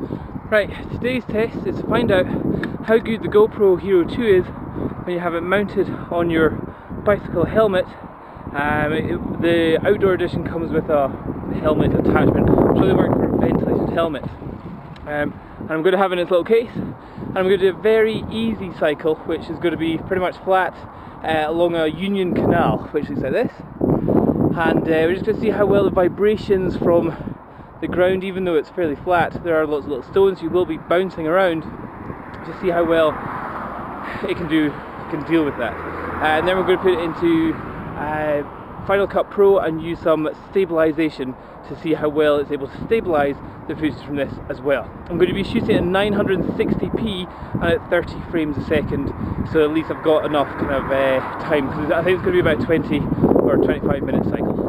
Right, today's test is to find out how good the GoPro Hero 2 is when you have it mounted on your bicycle helmet. The outdoor edition comes with a helmet attachment. It's really working for a ventilated helmet. And I'm going to have it in its little case, and I'm going to do a very easy cycle, which is going to be pretty much flat along a union canal, which looks like this. And we're just going to see how well the vibrations from the ground, even though it's fairly flat, there are lots of little stones, you will be bouncing around, to see how well it can deal with that. And then we're going to put it into Final Cut Pro and use some stabilization to see how well it's able to stabilize the footage from this as well. I'm going to be shooting at 960p and at 30 frames a second, so at least I've got enough kind of time, because I think it's going to be about 20 or 25 minute cycle.